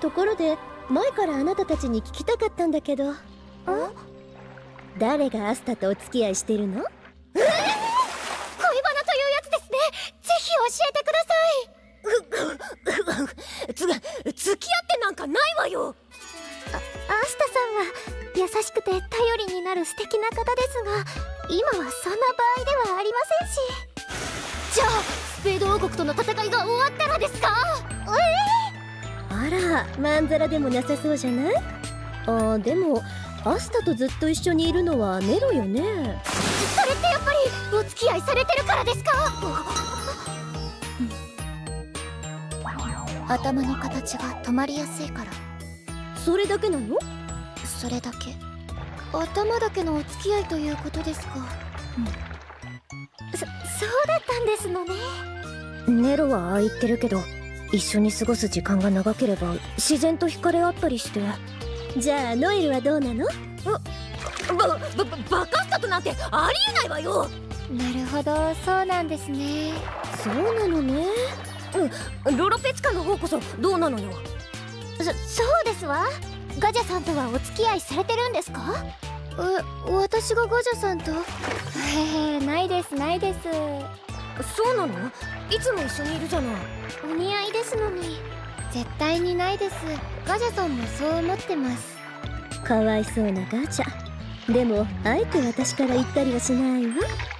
ところで前からあなたたちに聞きたかったんだけど、誰がアスタとお付き合いしてるの？ 恋バナというやつですね。ぜひ教えてください。付き合ってなんかないわよ。アスタさんは優しくて頼りになる素敵な方ですが、今はそんな場合ではありませんし。じゃあスペード王国との戦いが終わったらですか？ あら、まんざらでもなさそうじゃない？でもアスタとずっと一緒にいるのはネロよね。 それってやっぱりお付き合いされてるからですか？頭の形が止まりやすいから。 それだけなの？ それだけ。頭だけのお付き合いということですか。そうだったんですのね。 ネロはああ言ってるけど、一緒に過ごす時間が長ければ自然と惹かれ合ったりして。じゃあノエルはどうなの？ バカスタとなんてありえないわよ。なるほど、そうなんですね。 そうなのね。 ロロペツカの方こそどうなのよ。そうですわ。ガジャさんとはお付き合いされてるんですか？私がガジャさんと？ないですないです。そうなの？いつも一緒にいるじゃない。お似合いですのに。絶対にないです。ガジャさんもそう思ってます。 かわいそうなガチャ。でもあえて私から言ったりはしないわ。